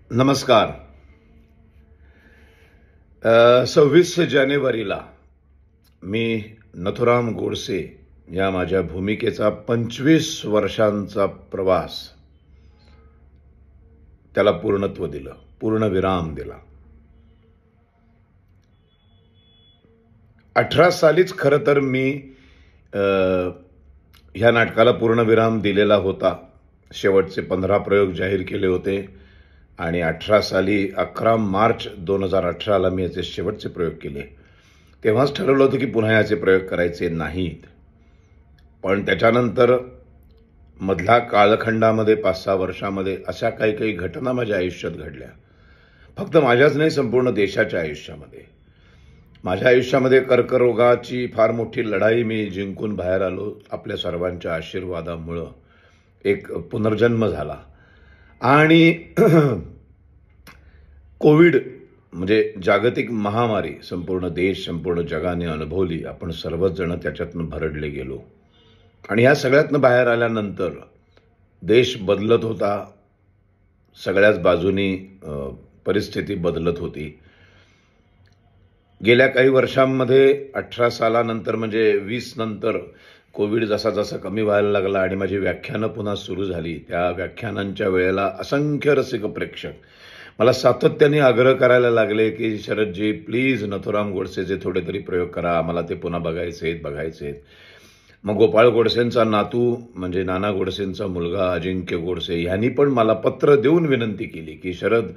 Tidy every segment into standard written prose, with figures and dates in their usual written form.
नमस्कार. 26 जानेवारीला मी नथुराम गोडसे या माझ्या भूमिकेचा 25 वर्षांचा प्रवास त्याला पूर्णत्व दिलं, पूर्णविराम दिला. 18 सालीच खरं तर मी ह्या नाटकाला पूर्णविराम दिलेला होता. शेवटचे 15 प्रयोग जाहीर केले होते आणि 18 साली 11 मार्च 2018ला मी याचे शेवटचे प्रयोग केले. तेव्हाच ठरवलं होतं की पुन्हा याचे प्रयोग करायचे नाहीत. पण त्याच्यानंतर मधल्या कालखंडामध्ये 5-6 वर्षामध्ये अशा काही काही घटना माझ्या आयुष्यात घडल्या. फक्त माझ्याच नाही, संपूर्ण देशाच्या आयुष्यामध्ये. माझ्या आयुष्यामध्ये कर्करोगाची फार मोठी लढाई मी जिंकून बाहेर आलो. आपल्या सर्वांच्या आशीर्वादामुळं एक पुनर्जन्म झाला. आणि कोविड म्हणजे जागतिक महामारी संपूर्ण देश, संपूर्ण जगाने अनुभवली. आपण सर्वच जण त्याच्यातनं भरडले गेलो. आणि ह्या सगळ्यातनं बाहेर आल्यानंतर देश बदलत होता. सगळ्याच बाजूनी परिस्थिती बदलत होती. गेल्या काही वर्षांमध्ये 18 सालानंतर म्हणजे 20 नंतर कोविड जसा जसा कमी व्हायला लागला आणि माझी व्याख्यानं पुन्हा सुरू झाली, त्या व्याख्यानांच्या वेळेला असंख्य रसिक प्रेक्षक मला सातत्याने आग्रह करायला लागले की शरदजी प्लीज नथुराम गोडसेचे थोडे तरी प्रयोग करा, आम्हाला ते पुन्हा बघायचे. मग गोपाळ गोडसेंचा नातू म्हणजे नाना गोडसेंचा मुलगा अजिंक्य गोडसे ह्यांनी पण मला पत्र देऊन विनंती केली की शरद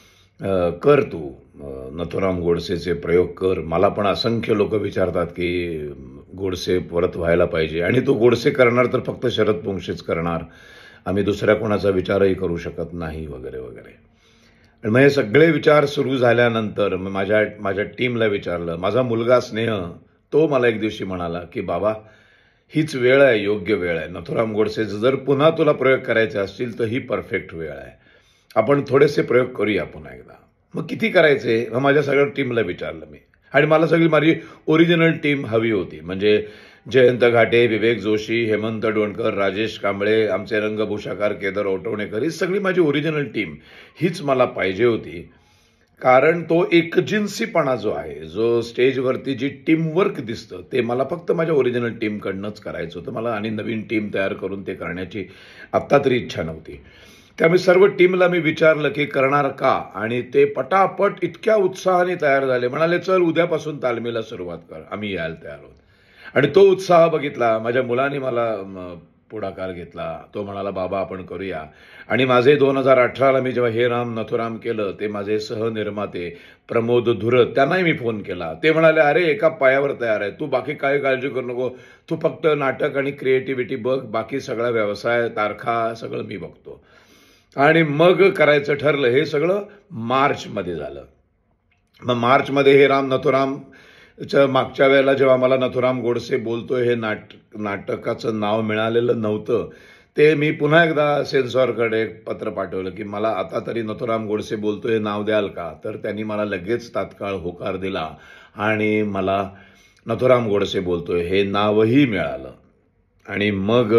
कर तू नथुराम गोडसेचे प्रयोग कर. मला पण असंख्य लोक विचारतात की गोडसे परत व्हायला पाहिजे आणि तो गोडसे करणार तर फक्त शरद पोंक्षेच करणार, आम्ही दुसऱ्या कोणाचा विचारही करू शकत नाही वगैरे वगैरे. आणि मग हे सगळे विचार सुरू झाल्यानंतर माझ्या टीमला विचारलं. माझा मुलगा स्नेह तो मला एक दिवशी म्हणाला की बाबा हीच वेळ आहे, योग्य वेळ आहे. नथुराम गोडसेचं जर पुन्हा तुला प्रयोग करायचे असतील तर ही परफेक्ट वेळ आहे. आपण थोडेसे प्रयोग करूया पुन्हा एकदा. मग किती करायचे? मग माझ्या सगळ्या टीमला विचारलं मी. आणि मला सगळी माझी ओरिजिनल टीम हवी होती. म्हणजे जयंत घाटे, विवेक जोशी, हेमंत डोणकर, राजेश कांबळे, आमचे रंगभूषाकार केदार ओटवणेकर, ही सगळी माझी ओरिजिनल टीम हीच मला पाहिजे होती. कारण तो एकजिन्सीपणा जो आहे, जो स्टेजवरती जी टीमवर्क दिसतं, ते मला फक्त माझ्या ओरिजिनल टीमकडनंच करायचं होतं. मला आणि नवीन टीम तयार करून ते करण्याची आत्ता तरी इच्छा नव्हती. त्यामुळे सर्व टीमला मी विचारलं की करणार का, आणि ते पटापट इतक्या उत्साहाने तयार झाले. म्हणाले चल उद्यापासून तालमीला सुरुवात कर, आम्ही यायला तयार आहोत. आणि तो उत्साह बघितला. माझ्या मुलाने मला पुढाकार घेतला. तो म्हणाला बाबा आपण करूया. आणि माझे 2018ला मी जेव्हा हे राम नथुराम केलं, ते माझे सहनिर्माते प्रमोद धुरत त्यांनाही मी फोन केला. ते म्हणाले अरे एका पायावर तयार आहे, तू बाकी काही काळजी करू नको, तू फक्त नाटक आणि क्रिएटिव्हिटी बघ, बाकी सगळा व्यवसाय तारखा सगळं मी बघतो. आणि मग करायचं ठरलं. हे सगळं मार्चमध्ये झालं. मग मार्चमध्ये हे राम नथुराम मागच्या वेळेला जेव्हा मला नथुराम गोडसे बोलतोय हे नाटकाचं नाव मिळालेलं नव्हतं, ते मी पुन्हा एकदा सेन्सॉरकडे पत्र पाठवलं की मला आता तरी नथुराम गोडसे बोलतोय हे नाव द्याल का. तर त्यांनी मला लगेच तात्काळ होकार दिला आणि मला नथुराम गोडसे बोलतोय हे नावही मिळालं. आणि मग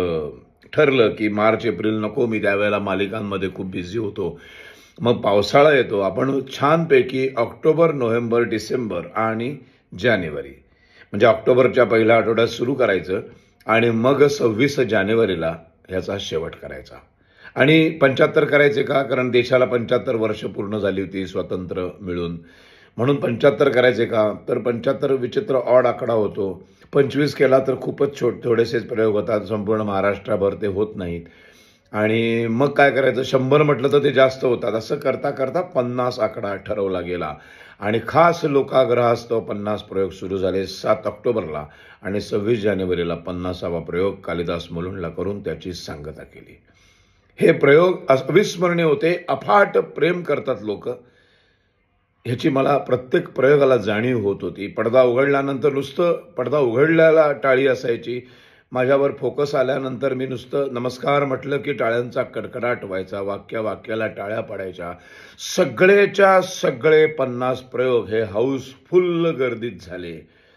ठरलं की मार्च एप्रिल नको, मी त्यावेळेला मालिकांमध्ये खूप बिझी होतो. मग पावसाळा येतो, आपण छानपैकी ऑक्टोबर, नोव्हेंबर, डिसेंबर आणि जानेवारी म्हणजे ऑक्टोबरच्या पहिल्या आठवड्यात सुरू करायचं आणि मग 26 जानेवारीला ह्याचा शेवट करायचा. आणि 75 करायचे का, कारण देशाला 75 वर्ष पूर्ण झाली होती स्वातंत्र्य मिळून. म्हणून 75 करायचे का, तर 75 विचित्र ऑड आकडा होतो. 25 केला तर खूपच थोडेसेच प्रयोग होतात, संपूर्ण महाराष्ट्राभर ते होत नाहीत. आणि मग काय करायचं, 100 म्हटलं तर ते जास्त होतात. असं करता करता 50 आकडा ठरवला गेला आणि खास लोकाग्रहास्तव 50 प्रयोग सुरू झाले 7 ऑक्टोबरला आणि 26 जानेवारीला 50वा प्रयोग कालिदास मुलुंडला करून त्याची सांगता केली. हे प्रयोग अविस्मरणीय होते. अफाट प्रेम करतात लोक, ह्याची मला प्रत्येक प्रयोगाला जाणीव होत होती. पडदा उघडल्यानंतर नुसतं पडदा उघडल्याला टाळी असायची. माझ्यावर फोकस आल्यानंतर मी नुसतं नमस्कार म्हटलं की टाळ्यांचा कडकडाट व्हायचा, वाक्याला टाळ्या पडायच्या. सगळेच्या सगळे 50 प्रयोग हे हाऊसफुल गर्दीत झाले.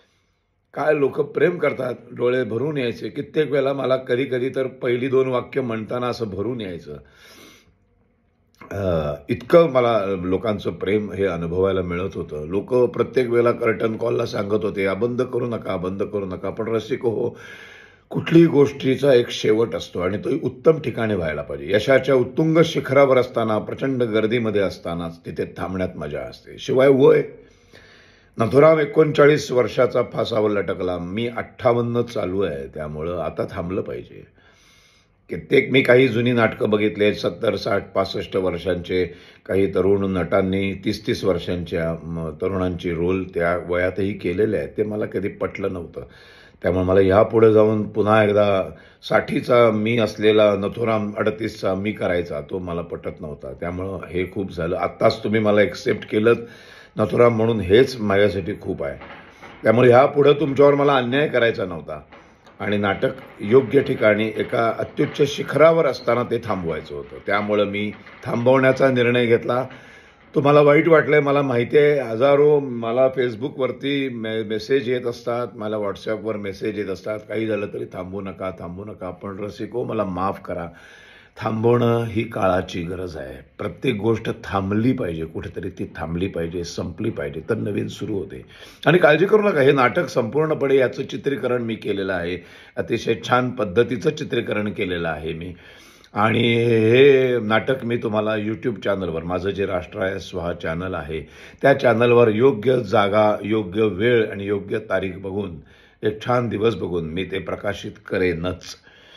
काय लोक प्रेम करतात, डोळे भरून यायचे. कित्येक वेळेला मला कधी कधी तर पहिली 2 वाक्य म्हणताना असं भरून यायचं. इतकं मला लोकांचं प्रेम हे अनुभवायला मिळत होतं. लोक प्रत्येक वेळेला कर्टन कॉलला सांगत होते, बंद करू नका, बंद करू नका. पण रसिको हो, कुठलीही गोष्टीचा एक शेवट असतो आणि तो उत्तम ठिकाणी व्हायला पाहिजे. यशाच्या उत्तुंग शिखरावर असताना, प्रचंड गर्दीमध्ये असतानाच तिथे थांबण्यात मजा असते. शिवाय वय, नथुराम 39 वर्षाचा फासावर लटकला, मी 58 चालू आहे. त्यामुळं आता थांबलं पाहिजे. कित्येक मी काही जुनी नाटकं बघितले, 70, 60, 65 वर्षांचे काही तरुण नटांनी 30-30 वर्षांच्या तरुणांची रोल त्या वयातही केलेले आहेत. ते मला कधी पटलं नव्हतं. त्यामुळे मला यापुढे जाऊन पुन्हा एकदा 60चा मी असलेला नथुराम 38चा मी करायचा, तो मला पटत नव्हता. त्यामुळं हे खूप झालं. आत्ताच तुम्ही मला एक्सेप्ट केलं नथुराम म्हणून, हेच माझ्यासाठी खूप आहे. त्यामुळे ह्यापुढे तुमच्यावर मला अन्याय करायचा नव्हता आणि नाटक योग्य ठिकाणी एका अत्युच्च शिखरावर असताना ते थांबवायचं होतं. त्यामुळं मी थांबवण्याचा निर्णय घेतला. तुम्हाला वाईट वाटलंय मला माहिती आहे. हजारो मला फेसबुकवरती मेसेज येत असतात, मला व्हॉट्सअपवर मेसेज येत असतात, काही झालं तरी थांबू नका, थांबू नका. पण रसिको, मला माफ करा. थांबवणं ही काळाची गरज आहे. प्रत्येक गोष्ट थांबली पाहिजे, कुठेतरी ती थांबली पाहिजे, संपली पाहिजे, तर नवीन सुरू होते. आणि काळजी करू नका, हे नाटक संपूर्णपणे याचं चित्रीकरण मी केलेलं आहे. अतिशय छान पद्धतीचं चित्रीकरण केलेलं आहे मी. आणि हे नाटक मी तुम्हाला यूट्यूब चॅनलवर, माझं जे राष्ट्र आहे स्वाहा चॅनल आहे, त्या चॅनलवर योग्य जागा, योग्य वेळ आणि योग्य तारीख बघून, एक छान दिवस बघून मी ते प्रकाशित करेनच.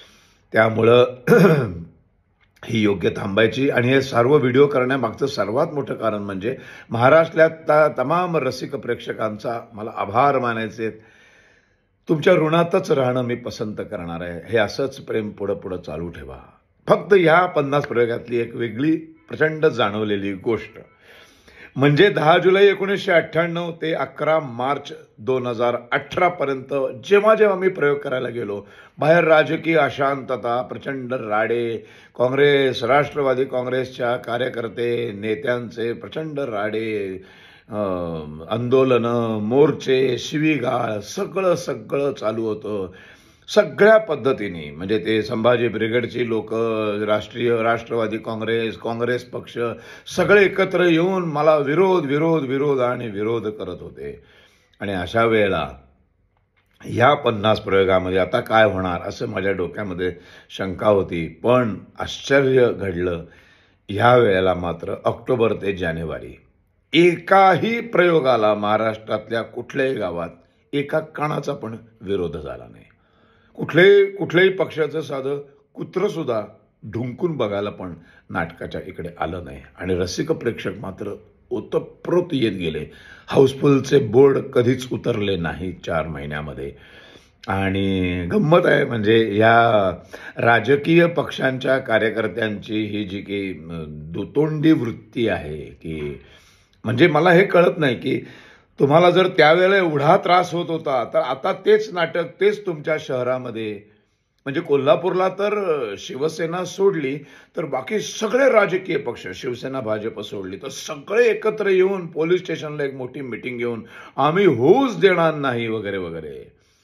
त्यामुळं ही योग्य थांबायची. आणि हे सर्व व्हिडिओ करण्यामागचं सर्वात मोठं कारण म्हणजे महाराष्ट्रातल्या तमाम रसिक प्रेक्षकांचा मला आभार मानायचे. तुमच्या ऋणातच राहणं मी पसंत करणार आहे. हे असंच प्रेम पुढं पुढं चालू ठेवा. फक्त ह्या 50 प्रयोगातली एक वेगळी प्रचंड जाणवलेली गोष्ट म्हणजे 10 जुलै 1998 ते 11 मार्च 2018 पर्यंत जेव्हा जेव्हा मी प्रयोग करायला गेलो, बाहेर राजकीय अशांतता, प्रचंड राडे, काँग्रेस, राष्ट्रवादी काँग्रेसच्या कार्यकर्ते, नेत्यांचे प्रचंड राडे, आंदोलनं, मोर्चे, शिवीगाळ, सगळं चालू होतं. सगळ्या पद्धतीने, म्हणजे ते संभाजी ब्रिगेडची लोक, राष्ट्रवादी काँग्रेस पक्ष सगळे एकत्र येऊन मला विरोध करत होते. आणि अशा वेळेला ह्या 50 प्रयोगामध्ये आता काय होणार असं माझ्या डोक्यामध्ये शंका होती. पण आश्चर्य घडलं. ह्या वेळेला मात्र ऑक्टोबर ते जानेवारी एकाही प्रयोगाला महाराष्ट्रातल्या कुठल्याही गावात एका कणाचा पण विरोध झाला नाही. कुठल्याही पक्षाचं साधं कुत्रं सुद्धा ढुंकून बघायला पण नाटकाच्या इकडे आलं नाही. आणि रसिक प्रेक्षक मात्र ओतप्रोत येत गेले. हाऊसफुलचे बोर्ड कधीच उतरले नाही 4 महिन्यामध्ये. आणि गंमत आहे, म्हणजे या राजकीय पक्षांच्या कार्यकर्त्यांची ही जी की दुतोंडी वृत्ती आहे, की म्हणजे मला हे कळत नाही की तुम्हाला जर त्यावेळेला एवढा त्रास होत होता, तर आता तेच नाटक, तेच तुमच्या शहरामध्ये, म्हणजे कोल्हापूरला तर शिवसेना सोडली तर बाकी सगळे राजकीय पक्ष, शिवसेना भाजप सोडली तर सगळे एकत्र येऊन पोलीस स्टेशनला एक मोठी मिटिंग घेऊन आम्ही होऊच देणार नाही वगैरे वगैरे.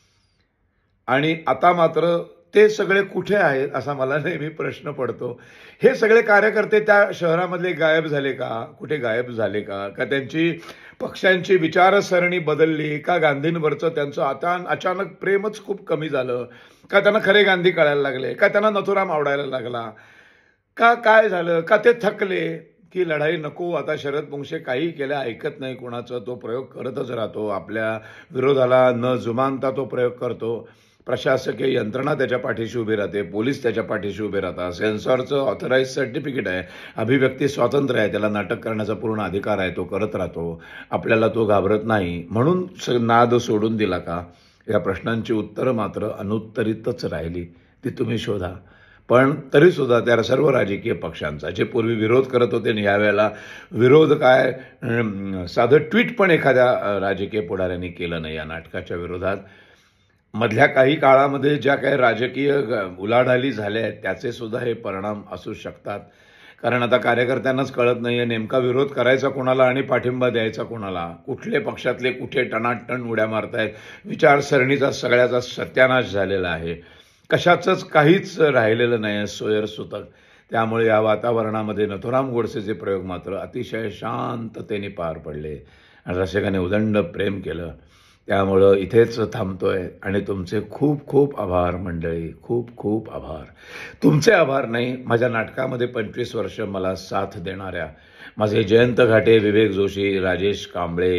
आणि आता मात्र ते सगळे कुठे आहेत असा मला नेहमी प्रश्न पडतो. हे सगळे कार्यकर्ते त्या शहरामधले गायब झाले का? कुठे गायब झाले का? का त्यांची पक्षांची विचारसरणी बदलली? का गांधींवरचं त्यांचं आता अचानक प्रेमच खूप कमी झालं? का त्यांना खरे गांधी कळायला लागले? का त्यांना नथुराम आवडायला लागला? का काय झालं? का ते थकले की लढाई नको, आता शरद मुंगशे काही केल्या ऐकत नाही कोणाचं, तो प्रयोग करतच राहतो, आपल्या विरोधाला न जुमानता तो प्रयोग करतो. प्रशासकीय यंत्रणा त्याच्या पाठीशी उभी राहते, पोलीस त्याच्या पाठीशी उभे राहतात, सेन्सॉरचं ऑथराईज सर्टिफिकेट आहे, अभिव्यक्ती स्वातंत्र्य आहे, त्याला नाटक करण्याचा पूर्ण अधिकार आहे, तो करत राहतो, आपल्याला तो घाबरत नाही. म्हणून नाद सोडून दिला का? या प्रश्नांची उत्तरं मात्र अनुत्तरितच राहिली. ती तुम्ही शोधा. पण तरीसुद्धा त्या सर्व राजकीय पक्षांचा जे पूर्वी विरोध करत होते आणि यावेळेला विरोध काय, साधं ट्विट पण एखाद्या राजकीय पुढाऱ्यांनी केलं नाही या नाटकाच्या विरोधात. मधल्या काही काळामध्ये ज्या काही राजकीय उलाढाली झाल्या आहेत त्याचे सुद्धा हे परिणाम असू शकतात. कारण आता कार्यकर्त्यांनाच कळत नाहीये नेमका विरोध करायचा कोणाला आणि पाठिंबा द्यायचा कोणाला. कुठले पक्षातले कुठे टनाटण उड्या मारतायत. विचारसरणीचा सगळ्याचा सत्यानाश झालेला आहे. कशाचंच काहीच राहिलेलं नाही सोयर सुतक. त्यामुळे या वातावरणामध्ये नथुराम गोडसेचे प्रयोग मात्र अतिशय शांततेने पार पडले आणि रसिकाने उदंड प्रेम केलं. त्यामुळं इथेच थांबतोय आणि तुमचे खूप खूप आभार मंडळी, खूप खूप आभार. तुमचे आभार नाही, माझ्या नाटकामध्ये 25 वर्ष मला साथ देणाऱ्या माझे जयंत घाटे, विवेक जोशी, राजेश कांबळे,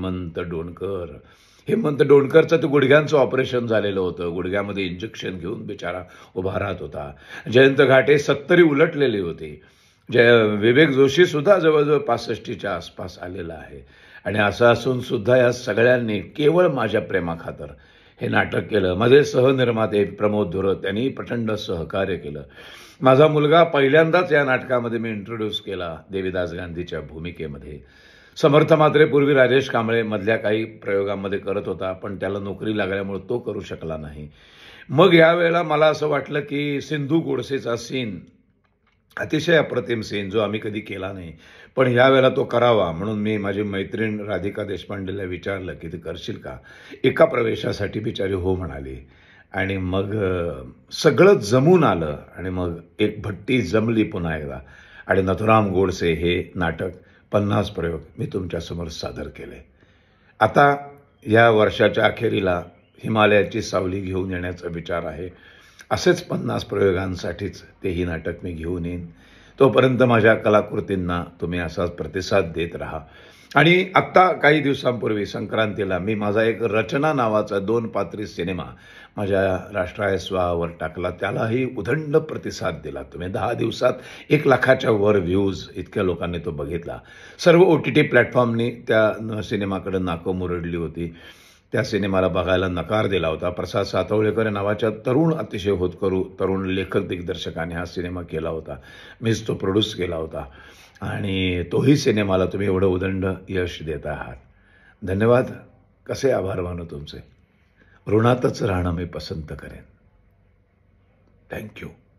हेमंत डोणकरचं ते गुडघ्यांचं ऑपरेशन झालेलं होतं. गुडघ्यामध्ये इंजेक्शन घेऊन बिचारा उभा राहत होता. जयंत घाटे 70 उलटलेले होते. विवेक जोशी सुद्धा जवळजवळ 65च्या आसपास आलेला आहे. आणि असं असून सुद्धा या सगळ्यांनी केवळ माझ्या प्रेमाखातर हे नाटक केलं. माझे सहनिर्माते प्रमोद धुरत यांनी प्रचंड सहकार्य केलं. माझा मुलगा पहिल्यांदाच या नाटकामध्ये मी इंट्रोड्यूस केला देवीदास गांधीच्या भूमिकेमध्ये. समर्थ मात्रे पूर्वी राजेश कांबळे मधल्या काही प्रयोगांमध्ये करत होता, पण त्याला नोकरी लागल्यामुळे तो करू शकला नाही. मग यावेळेला मला असं वाटलं की सिंधू गोडसेचा सीन, अतिशय अप्रतिम सीन जो आम्ही कधी केला नाही, पण यावेळेला तो करावा म्हणून मी माझी मैत्रीण राधिका देशपांडेला विचारलं की ते करशील का. एका प्रवेशासाठी बिचारी हो म्हणाली आणि मग सगळं जमून आलं आणि मग एक भट्टी जमली पुन्हा एकदा आणि नथुराम गोडसे हे नाटक 50 प्रयोग मी तुमच्यासमोर सादर केले. आता या वर्षाच्या अखेरीला हिमालयाची सावली घेऊन येण्याचा विचार आहे. असेच 50 प्रयोगांसाठीच तेही नाटक मी घेऊन येईन. तोपर्यंत माझ्या कलाकृतींना तुम्ही असाच प्रतिसाद देत राहा. आणि आत्ता काही दिवसांपूर्वी संक्रांतीला मी माझा एक रचना नावाचा 2 पात्री सिनेमा माझ्या राष्ट्राय स्वावर टाकला. त्यालाही उदंड प्रतिसाद दिला. तुम्ही 10 दिवसात 1 लाखाच्या वर व्ह्यूज इतक्या लोकांनी तो बघितला. सर्व OTT प्लॅटफॉर्मनी त्या सिनेमाकडे नाकं मुरडली होती. त्या सिनेमाला बघायला नकार दिला होता. प्रसाद सातवळेकर नावाच्या तरुण अतिशय होतकरू तरुण लेखक दिग्दर्शकाने हा सिनेमा केला होता. मीच तो प्रोड्यूस केला होता आणि तोही सिनेमाला तुम्ही एवढं उदंड यश देत आहात. धन्यवाद. कसे आभार मानू तुमचे. ऋणातच राहणं मी पसंत करेन. थँक्यू.